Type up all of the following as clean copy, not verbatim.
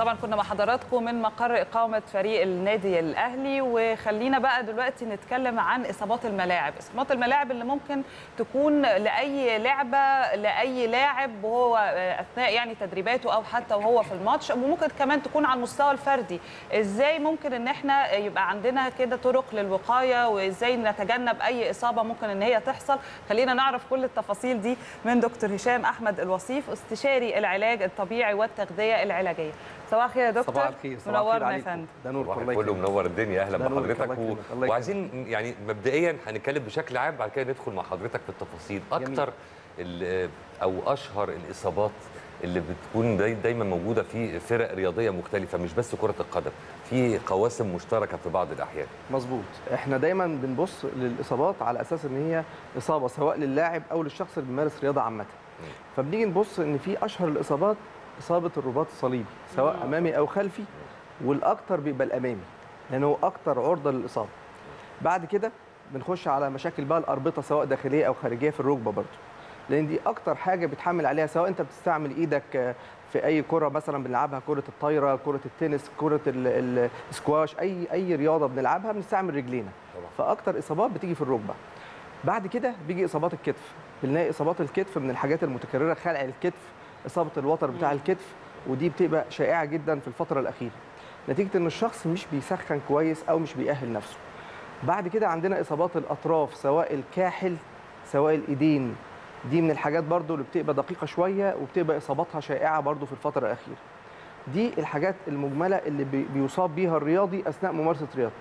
طبعا كنا مع حضراتكم من مقر إقامة فريق النادي الأهلي، وخلينا بقى دلوقتي نتكلم عن إصابات الملاعب. إصابات الملاعب اللي ممكن تكون لأي لعبة لأي لاعب وهو أثناء يعني تدريباته أو حتى وهو في الماتش، وممكن كمان تكون على المستوى الفردي. إزاي ممكن إن احنا يبقى عندنا كده طرق للوقاية، وإزاي نتجنب أي إصابة ممكن إن هي تحصل؟ خلينا نعرف كل التفاصيل دي من دكتور هشام أحمد الوصيف، استشاري العلاج الطبيعي والتغذية العلاجية. صباح الخير يا دكتور. صباح الخير. منورنا يا فندم. ده نور كله منور الدنيا. اهلا بحضرتك وعايزين يعني مبدئيا هنتكلم بشكل عام، بعد كده ندخل مع حضرتك في التفاصيل اكتر. او اشهر الاصابات اللي بتكون دايما موجوده في فرق رياضيه مختلفه، مش بس كره القدم، في قواسم مشتركه في بعض الاحيان. مظبوط. احنا دايما بنبص للاصابات على اساس ان هي اصابه سواء للاعب او للشخص اللي بيمارس رياضه عامه. فبنيجي نبص ان في اشهر الاصابات اصابه الرباط الصليبي سواء امامي او خلفي، والاكثر بيبقى الامامي لانه اكثر عرضه للاصابه. بعد كده بنخش على مشاكل بقى الاربطه سواء داخليه او خارجيه في الركبه برضه، لان دي اكتر حاجه بتحمل عليها، سواء انت بتستعمل ايدك في اي كره مثلا بنلعبها، كره الطايره، كره التنس، كره السكواش، اي رياضه بنلعبها بنستعمل رجلينا. فاكتر اصابات بتيجي في الركبه. بعد كده بيجي اصابات الكتف. بنلاقي اصابات الكتف من الحاجات المتكرره، خلع الكتف، اصابه الوتر بتاع الكتف، ودي بتبقى شائعه جدا في الفتره الاخيره نتيجه ان الشخص مش بيسخن كويس او مش بيأهل نفسه. بعد كده عندنا اصابات الاطراف سواء الكاحل سواء الايدين، دي من الحاجات برضو اللي بتبقى دقيقه شويه وبتبقى اصاباتها شائعه برضو في الفتره الاخيره. دي الحاجات المجمله اللي بيصاب بيها الرياضي اثناء ممارسه رياضته.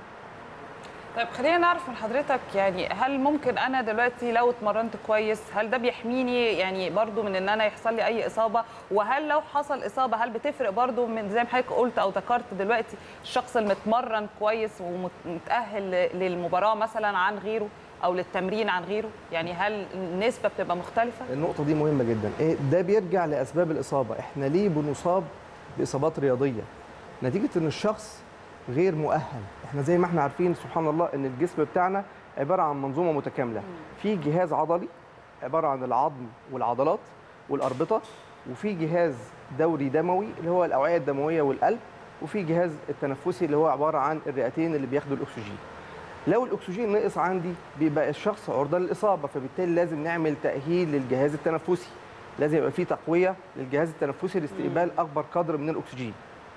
طيب خلينا نعرف من حضرتك، يعني هل ممكن انا دلوقتي لو اتمرنت كويس هل ده بيحميني يعني برضو من ان انا يحصل لي اي اصابه؟ وهل لو حصل اصابه هل بتفرق برضو من زي ما حضرتك قلت او ذكرت دلوقتي الشخص المتمرن كويس ومتاهل للمباراه مثلا عن غيره او للتمرين عن غيره؟ يعني هل النسبه بتبقى مختلفه؟ النقطه دي مهمه جدا. ده بيرجع لاسباب الاصابه. احنا ليه بنصاب باصابات رياضيه؟ نتيجه ان الشخص غير مؤهل. احنا زي ما احنا عارفين سبحان الله ان الجسم بتاعنا عباره عن منظومه متكامله. في جهاز عضلي عباره عن العظم والعضلات والاربطه، وفي جهاز دوري دموي اللي هو الاوعيه الدمويه والقلب، وفي جهاز التنفسي اللي هو عباره عن الرئتين اللي بياخدوا الاكسجين. لو الاكسجين نقص عندي بيبقى الشخص عرضه للاصابه، فبالتالي لازم نعمل تاهيل للجهاز التنفسي، لازم يبقى في تقويه للجهاز التنفسي لاستقبال اكبر قدر من الاكسجين.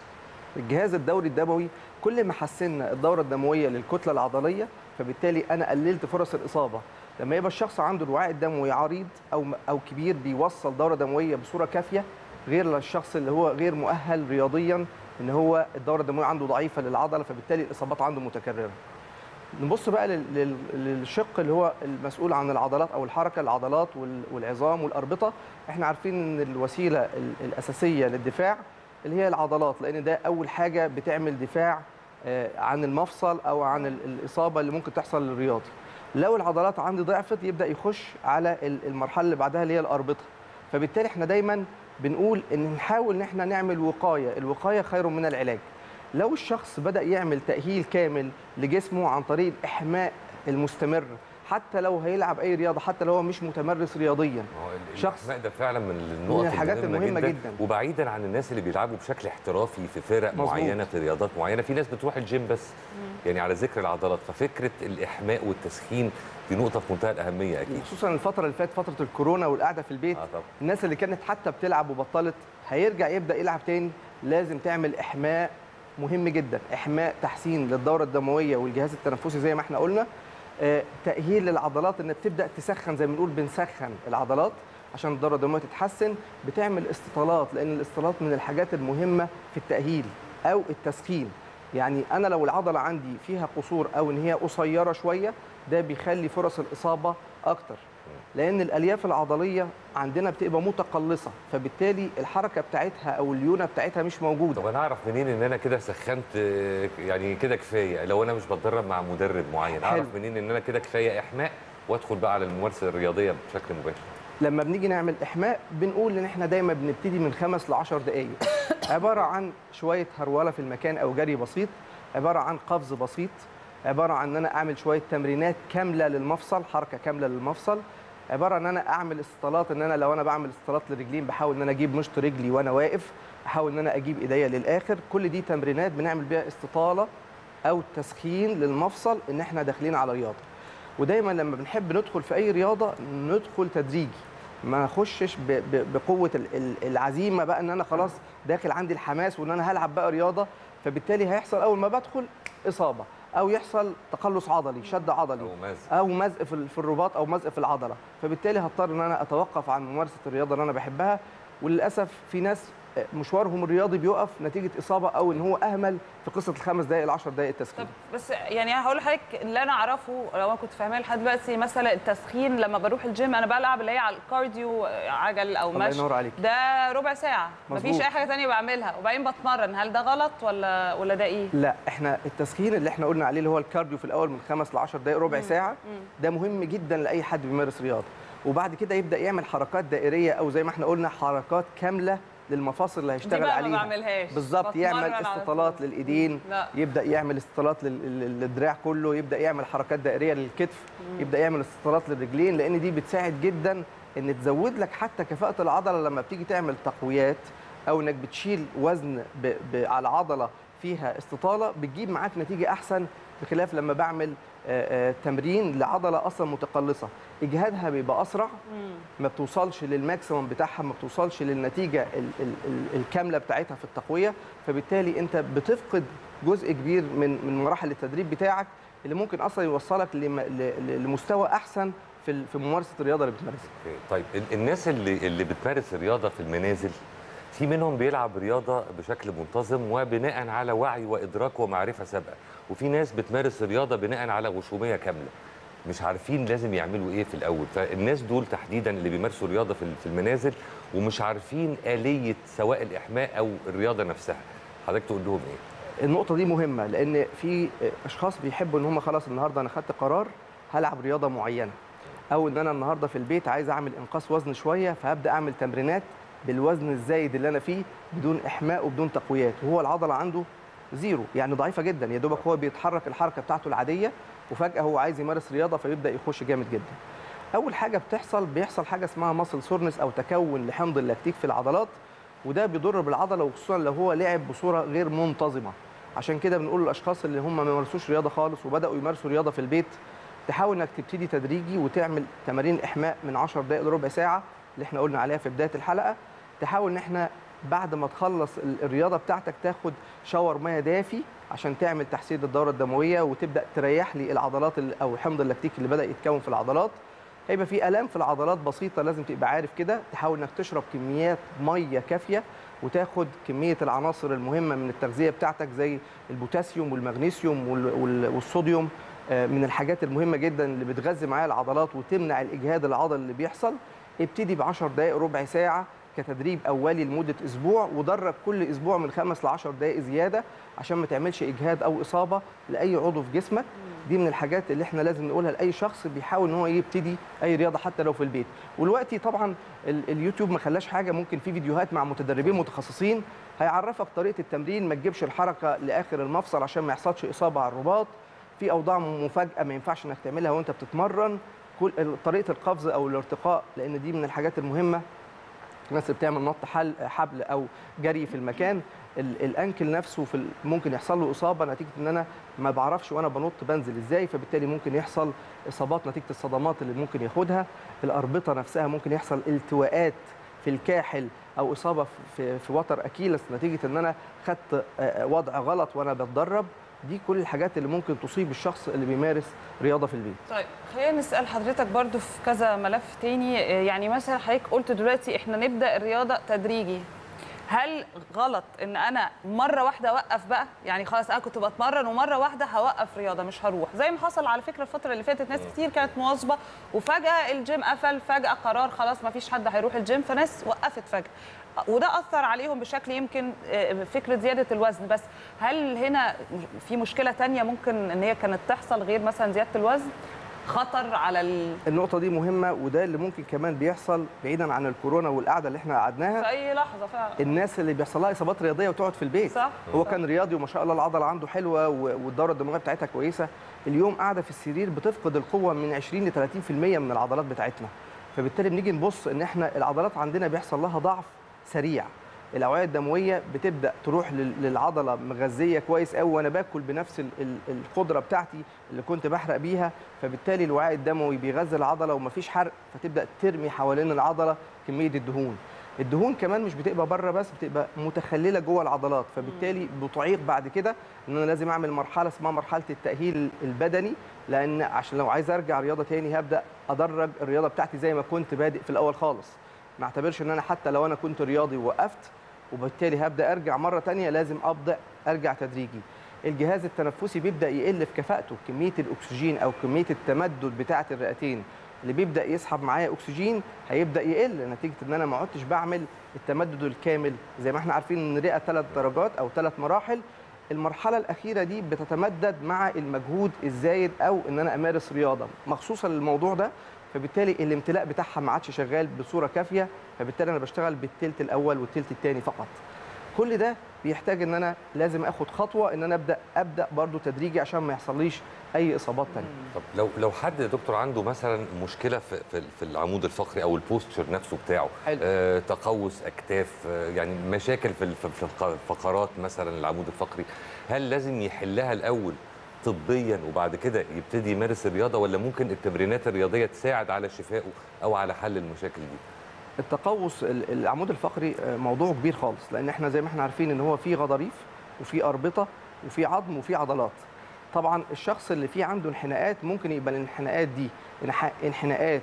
الجهاز الدوري الدموي كل ما حسنا الدوره الدمويه للكتله العضليه فبالتالي انا قللت فرص الاصابه. لما يبقى الشخص عنده الوعاء الدموي عريض او كبير بيوصل دوره دمويه بصوره كافيه، غير للشخص اللي هو غير مؤهل رياضيا ان هو الدوره الدمويه عنده ضعيفه للعضله، فبالتالي الاصابات عنده متكرره. نبص بقى للشق اللي هو المسؤول عن العضلات او الحركه، العضلات والعظام والاربطه. احنا عارفين ان الوسيله الاساسيه للدفاع اللي هي العضلات، لان ده اول حاجه بتعمل دفاع عن المفصل او عن الاصابه اللي ممكن تحصل للرياضي. لو العضلات عندي ضعفت يبدا يخش على المرحله اللي بعدها اللي هي الاربطه. فبالتالي احنا دايما بنقول ان نحاول ان احنا نعمل وقايه، الوقايه خير من العلاج. لو الشخص بدا يعمل تاهيل كامل لجسمه عن طريق الاحماء المستمر، حتى لو هيلعب اي رياضه، حتى لو هو مش متمرس رياضيا، شخص ده فعلا من النقط من الحاجات المهمه جدا. وبعيدا عن الناس اللي بيلعبوا بشكل احترافي في فرق معينه في رياضات معينه، في ناس بتروح الجيم بس يعني على ذكر العضلات. ففكره الاحماء والتسخين دي نقطه في منتهى الاهميه اكيد، خصوصا الفتره اللي فاتت فتره الكورونا والقعده في البيت. الناس اللي كانت حتى بتلعب وبطلت هيرجع يبدا يلعب تاني، لازم تعمل احماء مهم جدا، احماء تحسين للدوره الدمويه والجهاز التنفسي زي ما احنا قلنا، تاهيل للعضلات انك تبدا تسخن زي ما بنقول، بنسخن العضلات عشان الدوره الدمويه تتحسن. بتعمل استطالات، لان الاستطالات من الحاجات المهمه في التاهيل او التسخين. يعني انا لو العضله عندي فيها قصور او ان هي قصيره شويه، ده بيخلي فرص الاصابه اكتر، لان الالياف العضليه عندنا بتبقى متقلصه، فبالتالي الحركه بتاعتها او الليونه بتاعتها مش موجوده. طب انا اعرف منين ان انا كده سخنت يعني كده كفايه؟ لو انا مش بتدرب مع مدرب معين اعرف منين ان انا كده كفايه احماء وادخل بقى على الممارسه الرياضيه بشكل مباشر؟ لما بنيجي نعمل احماء بنقول ان احنا دايما بنبتدي من 5 ل 10 دقائق، عباره عن شويه هروله في المكان او جري بسيط، عباره عن قفز بسيط، عباره عن ان انا اعمل شويه تمرينات كامله للمفصل، حركه كامله للمفصل. عباره ان انا اعمل استطالات، ان انا لو انا بعمل استطالات للرجلين بحاول ان انا اجيب مشط رجلي وانا واقف، احاول ان انا اجيب ايديا للاخر. كل دي تمرينات بنعمل بيها استطاله او تسخين للمفصل ان احنا داخلين على رياضه. ودايما لما بنحب ندخل في اي رياضه ندخل تدريجي، ما اخشش بقوه العزيمه بقى ان انا خلاص داخل عندي الحماس وان انا هلعب بقى رياضه، فبالتالي هيحصل اول ما بدخل اصابه او يحصل تقلص عضلي، شد عضلي او مزق في الرباط او مزق في العضله، فبالتالي هضطر ان انا اتوقف عن ممارسه الرياضه اللي انا بحبها. وللاسف في ناس مشوارهم الرياضي بيقف نتيجه اصابه او ان هو اهمل في قصه ال5 دقائق ل10 دقائق التسخين. طب بس يعني هقول لحضرتك اللي انا اعرفه لو انا كنت فاهماه لحد دلوقتي، مثلا التسخين لما بروح الجيم انا بلعب اللي هي على الكارديو، عجل او مشي، الله ينور عليك، ده ربع ساعه مفيش اي حاجه ثانيه بعملها وبعدين بتمرن، هل ده غلط ولا ده ايه؟ لا، احنا التسخين اللي احنا قلنا عليه اللي هو الكارديو في الاول من 5 ل10 دقائق ربع ساعه، ده مهم جدا لاي حد بيمارس رياضه، وبعد كده يبدا يعمل حركات دائريه او زي ما احنا قلنا حركات كامله للمفاصل اللي هيشتغل عليها. ما بعملهاش بالظبط، يعمل استطالات للايدين، يبدا يعمل استطالات للدراع كله، يبدا يعمل حركات دائريه للكتف، يبدا يعمل استطالات للرجلين، لان دي بتساعد جدا ان تزود لك حتى كفاءه العضله لما بتيجي تعمل تقويات او انك بتشيل وزن على عضله فيها استطاله، بتجيب معاك نتيجه احسن، بخلاف لما بعمل تمرين لعضله اصلا متقلصه، اجهادها بيبقى اسرع، ما بتوصلش للماكسيمم بتاعها، ما بتوصلش للنتيجه الكامله بتاعتها في التقويه، فبالتالي انت بتفقد جزء كبير من مراحل التدريب بتاعك اللي ممكن اصلا يوصلك لمستوى احسن في ممارسه الرياضه اللي بتمارسها. طيب الناس اللي بتمارس الرياضه في المنازل، في منهم بيلعب رياضه بشكل منتظم وبناء على وعي وادراك ومعرفه سابقه، وفي ناس بتمارس الرياضه بناء على غشوميه كامله، مش عارفين لازم يعملوا ايه في الاول. فالناس دول تحديدا اللي بيمارسوا الرياضه في المنازل ومش عارفين آلية سواء الاحماء او الرياضه نفسها، حضرتك تقول لهم ايه؟ النقطه دي مهمه، لان في اشخاص بيحبوا ان هم خلاص النهارده انا خدت قرار هلعب رياضه معينه، او ان انا النهارده في البيت عايز اعمل انقاص وزن شويه فهبدا اعمل تمرينات بالوزن الزايد اللي انا فيه بدون احماء وبدون تقويات، وهو العضله عنده زيرو، يعني ضعيفه جدا، يا دوبك هو بيتحرك الحركه بتاعته العاديه وفجاه هو عايز يمارس رياضه فيبدا يخش جامد جدا. اول حاجه بيحصل حاجه اسمها ماسل سورنس او تكون لحمض اللاكتيك في العضلات، وده بيضر بالعضله وخصوصا لو هو لعب بصوره غير منتظمه. عشان كده بنقول للاشخاص اللي هم ما يمارسوش رياضه خالص وبداوا يمارسوا رياضه في البيت، تحاول انك تبتدي تدريجي وتعمل تمارين احماء من 10 دقائق لربع ساعه اللي احنا قلنا عليها في بدايه الحلقه. تحاول ان احنا بعد ما تخلص الرياضه بتاعتك تاخد شاور ميه دافي عشان تعمل تحسين الدوره الدمويه وتبدا تريح لي العضلات او حمض اللاكتيك اللي بدا يتكون في العضلات. هيبقى في الام في العضلات بسيطه، لازم تبقى عارف كده. تحاول انك تشرب كميات ميه كافيه وتاخد كميه العناصر المهمه من التغذيه بتاعتك زي البوتاسيوم والمغنيسيوم والصوديوم، من الحاجات المهمه جدا اللي بتغذي معايا العضلات وتمنع الاجهاد العضلي اللي بيحصل. ابتدي ب10 دقائق ربع ساعه كتدريب اولي لمده اسبوع، ودرب كل اسبوع من 5 ل 10 دقائق زياده عشان ما تعملش اجهاد او اصابه لاي عضو في جسمك. دي من الحاجات اللي احنا لازم نقولها لاي شخص بيحاول ان هو يبتدي اي رياضه حتى لو في البيت. ودلوقتي طبعا اليوتيوب ما خلاش حاجه، ممكن في فيديوهات مع متدربين متخصصين هيعرفك طريقه التمرين، ما تجيبش الحركه لاخر المفصل عشان ما يحصلش اصابه على الرباط. في اوضاع مفاجاه ما ينفعش انك تعملها وانت بتتمرن، طريقه القفز او الارتقاء، لان دي من الحاجات المهمه. الناس اللي بتعمل نط حبل او جري في المكان، الانكل نفسه ممكن يحصل له اصابه نتيجه ان انا ما بعرفش وانا بنط بنزل ازاي، فبالتالي ممكن يحصل اصابات نتيجه الصدمات اللي ممكن ياخدها. الاربطه نفسها ممكن يحصل التواءات في الكاحل او اصابه في وتر اكيلس نتيجه ان انا خدت وضع غلط وانا بتدرب. دي كل الحاجات اللي ممكن تصيب الشخص اللي بيمارس رياضه في البيت. طيب خلينا نسال حضرتك برضو في كذا ملف تاني، يعني مثلا حضرتك قلت دلوقتي احنا نبدا الرياضه تدريجي، هل غلط ان انا مره واحده اوقف بقى؟ يعني خلاص انا كنت بتمرن ومره واحده هوقف رياضه مش هروح، زي ما حصل على فكره الفتره اللي فاتت، ناس كتير كانت مواظبه وفجاه الجيم قفل، فجاه قرار خلاص ما فيش حد هيروح الجيم، فناس وقفت فجاه، وده اثر عليهم بشكل يمكن فكره زياده الوزن. بس هل هنا في مشكله ثانيه ممكن ان هي كانت تحصل غير مثلا زياده الوزن؟ خطر على النقطه دي مهمه، وده اللي ممكن كمان بيحصل بعيدا عن الكورونا والقعده اللي احنا قعدناها في اي لحظه فعلا. الناس اللي بيحصل لها اصابات رياضيه وتقعد في البيت، صح. هو كان رياضي وما شاء الله العضله عنده حلوه والدوره الدمويه بتاعتها كويسه، اليوم قاعده في السرير بتفقد القوه من 20 ل 30% من العضلات بتاعتنا. فبالتالي بنيجي نبص ان احنا العضلات عندنا بيحصل لها ضعف سريع، الاوعيه الدمويه بتبدا تروح للعضله مغذيه كويس قوي وانا باكل بنفس القدره بتاعتي اللي كنت بحرق بيها، فبالتالي الوعاء الدموي بيغذي العضله ومفيش حرق، فتبدا ترمي حوالين العضله كميه الدهون. الدهون كمان مش بتبقى بره بس، بتبقى متخلله جوه العضلات، فبالتالي بتعيق بعد كده ان انا لازم اعمل مرحله اسمها مرحله التاهيل البدني، لان عشان لو عايز ارجع رياضه تاني هبدا ادرج الرياضه بتاعتي زي ما كنت بادئ في الاول خالص. ما اعتبرش ان انا حتى لو انا كنت رياضي ووقفت وبالتالي هبدا ارجع مره ثانيه، لازم ابدا ارجع تدريجي. الجهاز التنفسي بيبدا يقل في كفاءته، كميه الاكسجين او كميه التمدد بتاعه الرئتين اللي بيبدا يسحب معايا اكسجين هيبدا يقل نتيجه ان انا ما عدتش بعمل التمدد الكامل. زي ما احنا عارفين ان الرئه 3 درجات او 3 مراحل، المرحله الاخيره دي بتتمدد مع المجهود الزايد او ان انا امارس رياضه مخصوصه للموضوع ده، فبالتالي الامتلاء بتاعها ما عادش شغال بصوره كافيه، فبالتالي انا بشتغل بالثلث الاول والثلث الثاني فقط. كل ده بيحتاج ان انا لازم اخد خطوه ان انا ابدا برضو تدريجي عشان ما يحصليش اي اصابات ثانيه. طب لو حد يا دكتور عنده مثلا مشكله في العمود الفقري او البوستشر نفسه بتاعه، تقوس اكتاف، يعني مشاكل في الفقرات مثلا العمود الفقري، هل لازم يحلها الاول طبيا وبعد كده يبتدي يمارس الرياضه، ولا ممكن التمرينات الرياضيه تساعد على شفائه او على حل المشاكل دي؟ التقوس العمود الفقري موضوع كبير خالص، لان احنا زي ما احنا عارفين ان هو في غضاريف وفي اربطه وفي عظم وفي عضلات. طبعا الشخص اللي فيه عنده انحناءات ممكن يبقى الانحناءات دي انحناءات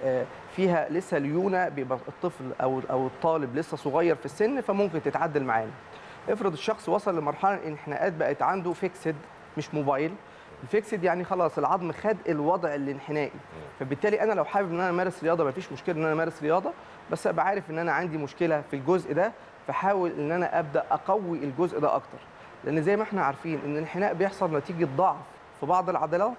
فيها لسه ليونه، بيبقى الطفل او الطالب لسه صغير في السن فممكن تتعدل معانا. افرض الشخص وصل لمرحله الانحناءات بقت عنده فيكسد مش موبايل. الفيكسد يعني خلاص العظم خد الوضع الانحنائي، فبالتالي انا لو حابب ان انا امارس رياضه مفيش مشكله ان انا امارس رياضه، بس ابقى عارف ان انا عندي مشكله في الجزء ده، فحاول ان انا ابدا اقوي الجزء ده اكتر. لان زي ما احنا عارفين ان الانحناء بيحصل نتيجه ضعف في بعض العضلات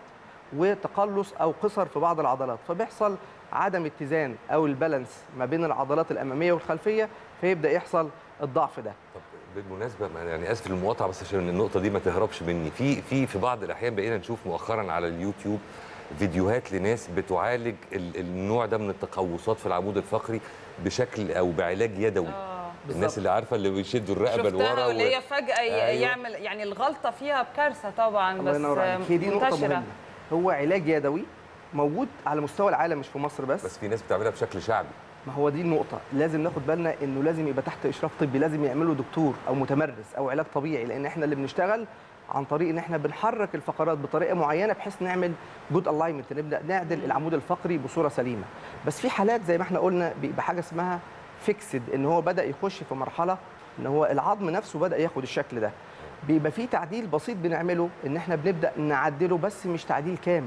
وتقلص او قصر في بعض العضلات، فبيحصل عدم اتزان او البالانس ما بين العضلات الاماميه والخلفيه، فيبدا يحصل الضعف ده. طب بالمناسبه يعني اسف للمقاطعه بس عشان النقطه دي ما تهربش مني، في بعض الاحيان بقينا نشوف مؤخرا على اليوتيوب فيديوهات لناس بتعالج النوع ده من التقوسات في العمود الفقري بشكل او بعلاج يدوي. الناس اللي عارفه اللي بيشدوا الرقبه لورا واللي هي فجاه يعمل يعني الغلطه فيها بكارثه طبعا، بس هي دي نقطه مهمه. هو علاج يدوي موجود على مستوى العالم مش في مصر بس في ناس بتعملها بشكل شعبي. ما هو دي النقطة، لازم ناخد بالنا انه لازم يبقى تحت اشراف طبي، لازم يعمله دكتور او متمرس او علاج طبيعي، لان احنا اللي بنشتغل عن طريق ان احنا بنحرك الفقرات بطريقة معينة بحيث نعمل جود الاينمنت، نبدا نعدل العمود الفقري بصورة سليمة. بس في حالات زي ما احنا قلنا بيبقى حاجة اسمها فيكسد، ان هو بدا يخش في مرحلة ان هو العظم نفسه بدا ياخد الشكل ده، بيبقى في تعديل بسيط بنعمله ان احنا بنبدا نعدله بس مش تعديل كامل.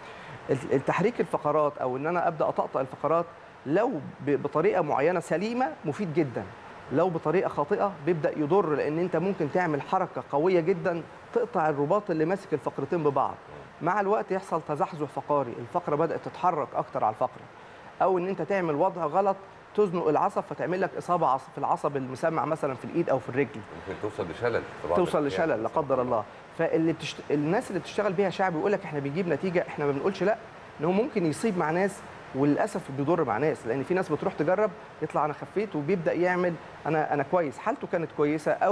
التحريك الفقرات او ان انا ابدا اطقطق الفقرات لو بطريقه معينه سليمه مفيد جدا، لو بطريقه خاطئه بيبدا يضر، لان انت ممكن تعمل حركه قويه جدا تقطع الرباط اللي ماسك الفقرتين ببعض، مع الوقت يحصل تزحزح فقري، الفقره بدات تتحرك اكتر على الفقره، او ان انت تعمل وضع غلط تزنق العصب فتعمل لك اصابه في العصب المسمع مثلا في الايد او في الرجل، ممكن توصل لشلل في بعض توصل لشلل لا قدر الله. الناس اللي بتشتغل بيها شعبي يقول لك احنا بنجيب نتيجه، احنا ما بنقولش لا، ان هو ممكن يصيب مع ناس وللاسف بيضر مع ناس، لان في ناس بتروح تجرب يطلع انا خفيت وبيبدا يعمل انا كويس، حالته كانت كويسه او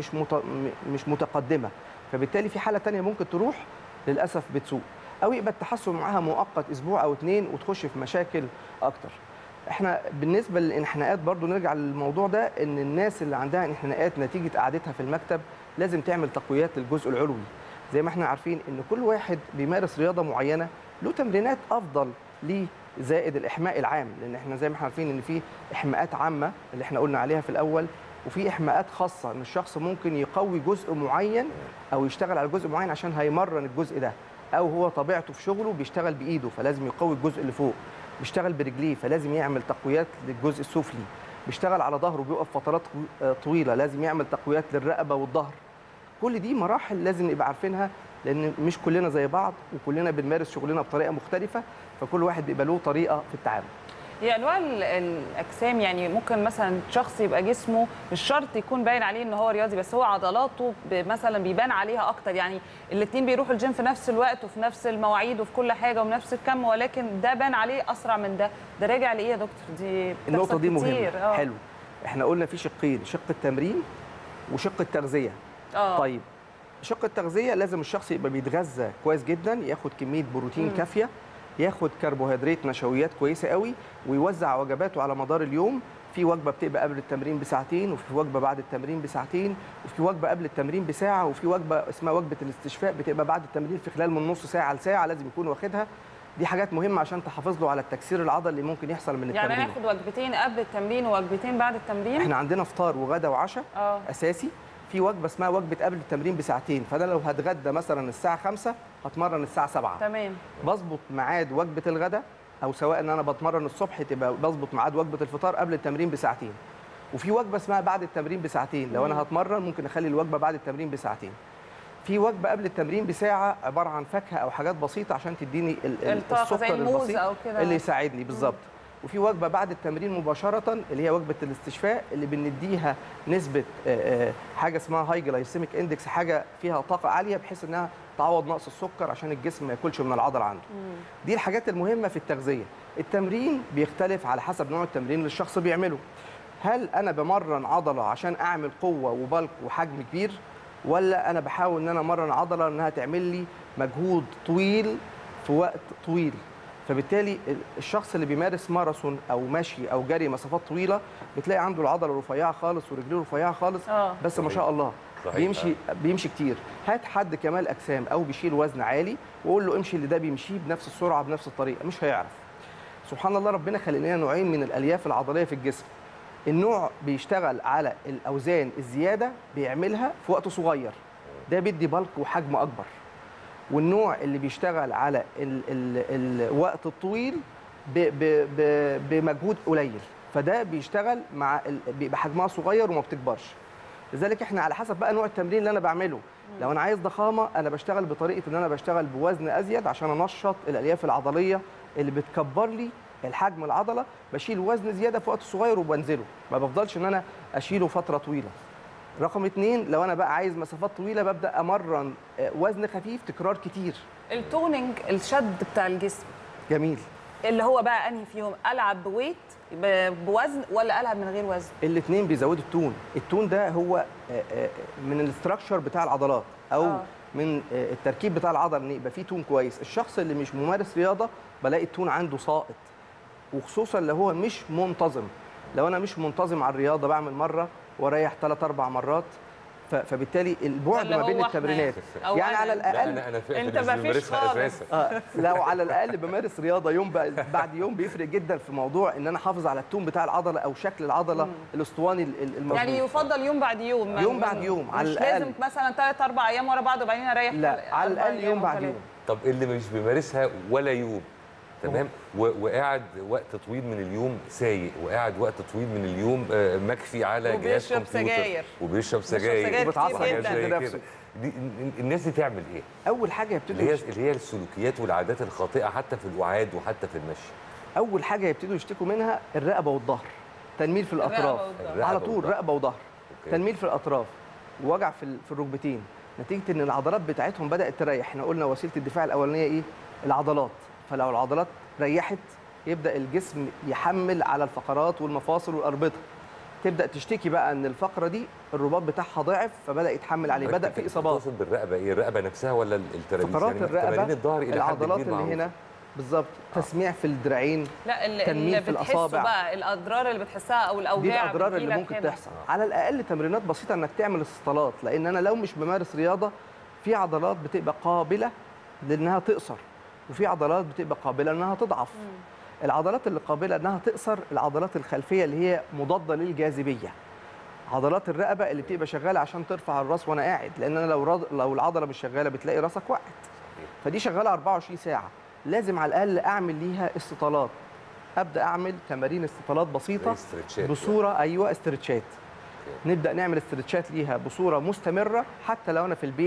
مش متقدمه، فبالتالي في حاله ثانيه ممكن تروح للاسف بتسوء، او يبقى التحسن معاها مؤقت اسبوع او 2 وتخش في مشاكل اكتر. احنا بالنسبه للانحناءات برضو نرجع للموضوع ده، ان الناس اللي عندها انحناءات نتيجه قعدتها في المكتب لازم تعمل تقويات للجزء العلوي. زي ما احنا عارفين ان كل واحد بيمارس رياضه معينه له تمرينات افضل ليه زائد الاحماء العام، لان احنا زي ما احنا عارفين ان في احماءات عامه اللي احنا قلنا عليها في الاول، وفي احماءات خاصه ان الشخص ممكن يقوي جزء معين او يشتغل على جزء معين عشان هيمرن الجزء ده، او هو طبيعته في شغله بيشتغل بايده فلازم يقوي الجزء اللي فوق، بيشتغل برجليه فلازم يعمل تقويات للجزء السفلي، بيشتغل على ظهره بيقف فترات طويله لازم يعمل تقويات للرقبه والظهر. كل دي مراحل لازم نبقى عارفينها، لان مش كلنا زي بعض وكلنا بنمارس شغلنا بطريقه مختلفه، فكل واحد بيبقى له طريقه في التعامل. هي انواع الاجسام، يعني ممكن مثلا شخص يبقى جسمه مش شرط يكون باين عليه ان هو رياضي، بس هو عضلاته مثلا بيبان عليها اكتر، يعني الاثنين بيروحوا الجيم في نفس الوقت وفي نفس المواعيد وفي كل حاجه ونفس الكم، ولكن ده بان عليه اسرع من ده راجع لايه يا دكتور؟ دي النقطه دي كتير. مهمه. حلو، احنا قلنا في شقين، شق التمرين وشق التغذيه. طيب شق التغذيه لازم الشخص يبقى بيتغذى كويس جدا، ياخد كميه بروتين كافيه، ياخد كربوهيدرات نشويات كويسه قوي، ويوزع وجباته على مدار اليوم. في وجبه بتبقى قبل التمرين بساعتين، وفي وجبه بعد التمرين بساعتين، وفي وجبه قبل التمرين بساعه، وفي وجبه اسمها وجبه الاستشفاء بتبقى بعد التمرين في خلال من نص ساعه لساعه لازم يكون واخدها. دي حاجات مهمه عشان تحافظ له على التكسير العضلي اللي ممكن يحصل من التمرين. يعني ناخد وجبتين قبل التمرين ووجبتين بعد التمرين؟ احنا عندنا فطار وغدا وعشاء اساسي. في وجبه اسمها وجبه قبل التمرين بساعتين، فانا لو هتغدى مثلا الساعه 5 هتمرن الساعه 7. تمام. بظبط ميعاد وجبه الغداء، او سواء ان انا بتمرن الصبح تبقى بظبط ميعاد وجبه الفطار قبل التمرين بساعتين. وفي وجبه اسمها بعد التمرين بساعتين، لو انا هتمرن ممكن اخلي الوجبه بعد التمرين بساعتين. في وجبه قبل التمرين بساعه عباره عن فاكهه او حاجات بسيطه عشان تديني السكر البسيط أو كده اللي يساعدني بالظبط. وفي وجبه بعد التمرين مباشره اللي هي وجبه الاستشفاء، اللي بنديها نسبه حاجه اسمها هاي جلايسيميك اندكس، حاجه فيها طاقه عاليه بحيث انها تعوض نقص السكر عشان الجسم ما ياكلش من العضله عنده. دي الحاجات المهمه في التغذيه. التمرين بيختلف على حسب نوع التمرين اللي الشخص بيعمله. هل انا بمرن عضله عشان اعمل قوه وبلك وحجم كبير، ولا انا بحاول ان انا امرن عضله انها تعمل لي مجهود طويل في وقت طويل؟ فبالتالي الشخص اللي بيمارس ماراثون او مشي او جري مسافات طويله بتلاقي عنده العضله رفيعه خالص ورجليه رفيعه خالص، بس ما شاء الله بيمشي كتير. هات حد كمال اجسام او بيشيل وزن عالي وقول له امشي اللي ده بيمشيه بنفس السرعه بنفس الطريقه، مش هيعرف. سبحان الله، ربنا خلق لنا نوعين من الالياف العضليه في الجسم. النوع بيشتغل على الاوزان الزياده بيعملها في وقت صغير، ده بيدي بلك وحجم اكبر. والنوع اللي بيشتغل على الوقت الطويل بمجهود قليل، فده بيشتغل مع بيبقى حجمها صغير وما بتكبرش. لذلك احنا على حسب بقى نوع التمرين اللي انا بعمله. لو انا عايز ضخامه انا بشتغل بطريقه ان انا بشتغل بوزن ازيد عشان انشط الالياف العضليه اللي بتكبر لي الحجم العضله، بشيل وزن زياده في وقت صغير وبنزله، ما بفضلش ان انا اشيله فتره طويله. رقم 2، لو انا بقى عايز مسافات طويله ببدا امرن وزن خفيف تكرار كتير. التوننج، الشد بتاع الجسم، جميل. اللي هو بقى انهي فيهم؟ العب بويت بوزن ولا العب من غير وزن؟ الاثنين بيزودوا التون. التون ده هو من الاستراكشر بتاع العضلات او من التركيب بتاع العضله ان يبقى فيه تون كويس. الشخص اللي مش ممارس رياضه بلاقي التون عنده ساقط، وخصوصا لو هو مش منتظم. لو انا مش منتظم على الرياضه بعمل مره واريح 3-4 مرات، فبالتالي البعد ما بين التمرينات يعني على الاقل انت ما فيش خالص. لو على الاقل بمارس رياضه يوم بعد يوم بيفرق جدا في موضوع ان انا احافظ على التون بتاع العضله او شكل العضله الاسطواني المظبوط. يعني يفضل يوم بعد يوم، يوم بعد يوم على الاقل، مش لازم مثلا 3-4 ايام ورا بعض وبعدين اريح. لا، على الاقل يوم بعد يوم. طب اللي مش بيمارسها ولا يوم، تمام، وقاعد وقت طويل من اليوم سايق، وقاعد وقت طويل من اليوم مكفي على جهاز كمبيوتر وبيشرب سجاير وبيتعصب نفسه. الناس دي تعمل ايه؟ اول حاجه يبتدوا اللي هي السلوكيات والعادات الخاطئه حتى في القعاد وحتى في المشي. اول حاجه يبتدوا يشتكوا منها الرقبه والظهر، تنميل في الاطراف على طول، رقبه وظهر، تنميل في الاطراف ووجع في الركبتين، نتيجه ان العضلات بتاعتهم بدات تريح. احنا قلنا وسيله الدفاع الاولانيه ايه؟ العضلات. فلو العضلات ريحت يبدا الجسم يحمل على الفقرات والمفاصل والاربطه، تبدا تشتكي بقى ان الفقره دي الرباط بتاعها ضعف فبدا يتحمل عليه، بدا في اصابات. تقصد بالرقبه ايه؟ الرقبه نفسها ولا الترابيز؟ فقرات يعني الرقبه، الظهر الى العضلات اللي هنا بالظبط، تسميع في الدراعين، لا تنميل في الاصابع بقى، الاضرار اللي بتحسها او الاوجاع دي الاضرار اللي ممكن تحصل. على الاقل تمرينات بسيطه انك تعمل استطالات، لان انا لو مش بمارس رياضه في عضلات بتبقى قابله لانها تقصر، وفي عضلات بتبقى قابله انها تضعف. العضلات اللي قابله انها تقصر العضلات الخلفيه اللي هي مضاده للجاذبيه. عضلات الرقبه اللي بتبقى شغاله عشان ترفع الراس وانا قاعد، لان انا لو العضله مش شغاله بتلاقي راسك وقعت. فدي شغاله 24 ساعه، لازم على الاقل اعمل ليها استطالات. ابدا اعمل تمارين استطالات بسيطه بصوره استرتشات. نبدا نعمل استرتشات ليها بصوره مستمره، حتى لو انا في البيت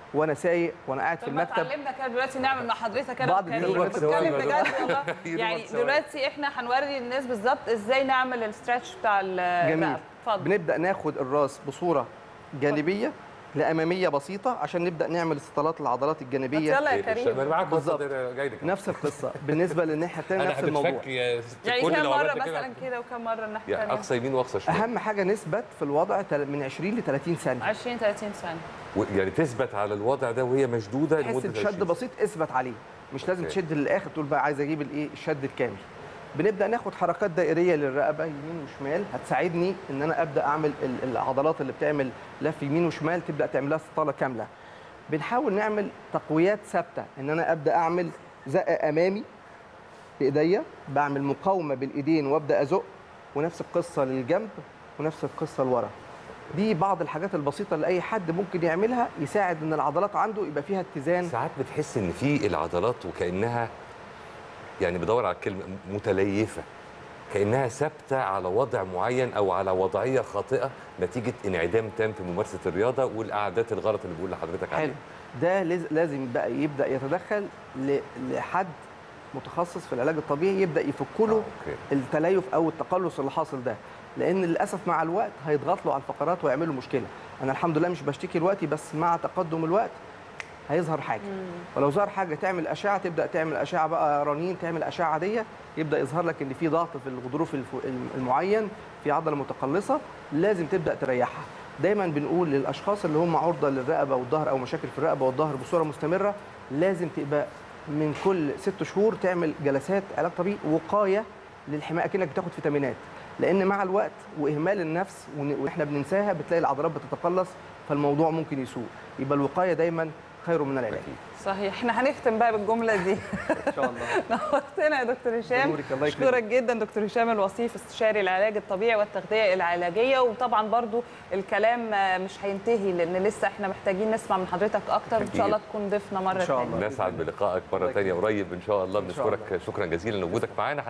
وانا سايق وانا قاعد في طب ما المكتب. اتعلمنا كده دلوقتي نعمل مع حضرتك انا بعض وكريم، اليوتيوبرز بتكلم والله. بجد والله. يعني يوتيوبرز والله. دلوقتي احنا هنوري الناس بالظبط ازاي نعمل الستريتش بتاع جميل. الرقبه. اتفضل. بنبدا ناخد الراس بصوره جانبيه لاماميه بسيطه عشان نبدا نعمل استطالات العضلات الجانبيه. يلا يا كريم. انا معاك بالظبط. جاي لك نفس القصه بالنسبه للناحيه الثانيه، انا نفس الموضوع. هتفك يا ست يعني الكل كم لو مره عملت مثلا كده وكم مره الناحيه يعني الثانيه؟ اقصى يمين واقصى شمال. اهم حاجه نثبت في الوضع من 20 ل 30 ثانيه. 20 30 ثانيه. يعني تثبت على الوضع ده وهي مشدوده تحس لمده بشد 20 بسيط اثبت عليه، مش لازم أوكي. تشد للاخر تقول بقى عايز اجيب الايه الشد الكامل. بنبدا ناخد حركات دائريه للرقبه يمين وشمال هتساعدني ان انا ابدا اعمل العضلات اللي بتعمل لف يمين وشمال تبدا تعمل لها استطاله كامله. بنحاول نعمل تقويات ثابته، ان انا ابدا اعمل زقه امامي بايديا، بعمل مقاومه بالايدين وابدا ازق، ونفس القصه للجنب ونفس القصه لورا. دي بعض الحاجات البسيطه اللي اي حد ممكن يعملها يساعد ان العضلات عنده يبقى فيها اتزان. ساعات بتحس ان في العضلات وكانها يعني بدور على الكلمه متليفه، كانها ثابته على وضع معين او على وضعيه خاطئه نتيجه انعدام تام في ممارسه الرياضه والقعدات الغلط اللي بقول لحضرتك عليها. حلو. ده لازم بقى يبدا يتدخل لحد متخصص في العلاج الطبيعي يبدا يفك له أوكي. التليف او التقلص اللي حاصل ده، لان للاسف مع الوقت هيضغط له على الفقرات ويعمل له مشكله. انا الحمد لله مش بشتكي دلوقتي، بس مع تقدم الوقت هيظهر حاجه. ولو ظهر حاجه تعمل اشعه، تبدا تعمل اشعه بقى رنين، تعمل اشعه عاديه، يبدا يظهر لك ان في ضغط في الغضروف المعين، في عضله متقلصه لازم تبدا تريحها. دايما بنقول للاشخاص اللي هم عرضه للرقبه والظهر او مشاكل في الرقبه والظهر بصوره مستمره لازم تبقى من كل 6 شهور تعمل جلسات علاج طبيعي وقايه للحمايه، كأنك بتاخد فيتامينات، لان مع الوقت واهمال النفس واحنا بننساها بتلاقي العضلات بتتقلص، فالموضوع ممكن يسوء. يبقى الوقايه دايما خير من العلاج. صحيح. احنا هنختم بقى بالجمله دي. ان شاء الله. نورتنا يا دكتور هشام. اشكرك جدا دكتور هشام الوصيف، استشاري العلاج الطبيعي والتغذيه العلاجيه. وطبعا برضو الكلام مش هينتهي لان لسه احنا محتاجين نسمع من حضرتك اكتر. ان شاء الله تكون ضيفنا مره ثانيه. نسعد بلقائك مره ثانيه قريب ان شاء الله. بنشكرك شكرا جزيلا لوجودك معانا.